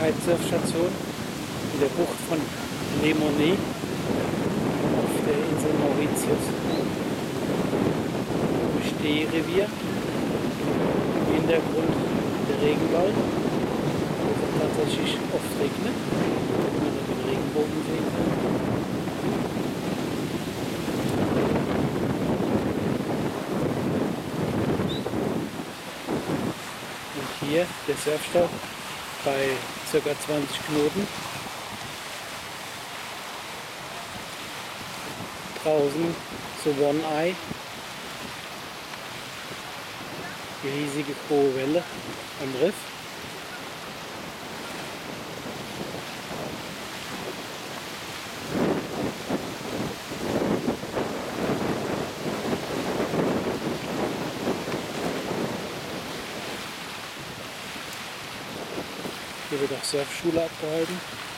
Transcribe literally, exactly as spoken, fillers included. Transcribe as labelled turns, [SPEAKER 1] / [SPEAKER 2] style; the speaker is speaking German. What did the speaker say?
[SPEAKER 1] Kitesurfstation in der Bucht von Le Monnet auf der Insel Mauritius. Stehrevier, im Hintergrund der Regenwald, wo es tatsächlich oft regnet, wo man den Regenbogen sehen kann. Und hier der Surfstau bei ca. zwanzig Knoten. Draußen so One Eye, die riesige hohe Welle am Riff. Hier wird auch Surfschule abgehalten.